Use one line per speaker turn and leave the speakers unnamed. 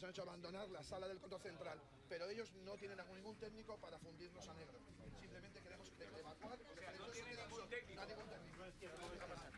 han hecho abandonar la sala del control central, pero ellos no tienen ningún técnico para fundirnos a negro. Simplemente queremos evacuar.
No tiene ningún técnico.